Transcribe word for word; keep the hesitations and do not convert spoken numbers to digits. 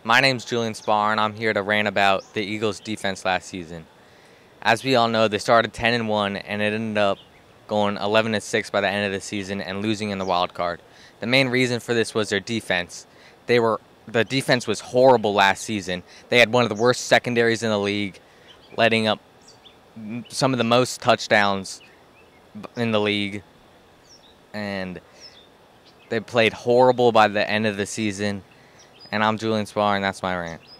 My name's Julian Spar, and I'm here to rant about the Eagles' defense last season. As we all know, they started ten and one, and it ended up going eleven and six by the end of the season and losing in the wild card. The main reason for this was their defense. They were the defense was horrible last season. They had one of the worst secondaries in the league, letting up some of the most touchdowns in the league, and they played horrible by the end of the season. And I'm Julian Spar, and that's my rant.